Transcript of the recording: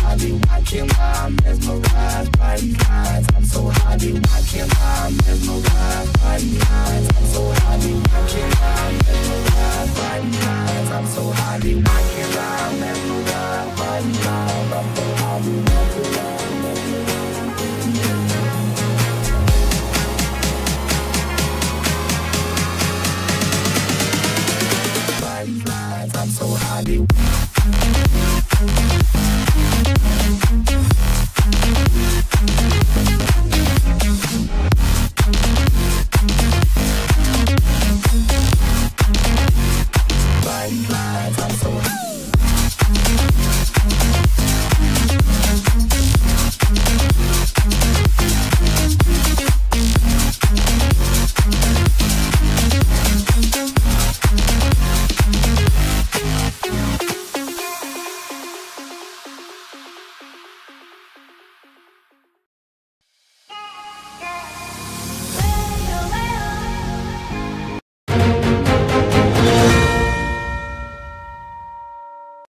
highly, why can't I mesmerized by these lines? I'm so highly, why can't I mesmerized by these lines? I'm so highly, why can't I mesmerized by these lines? I'm so highly, why can't I mesmerized by these lines? I'm so highly, why can't I mesmerized by these lines? I'm so highly.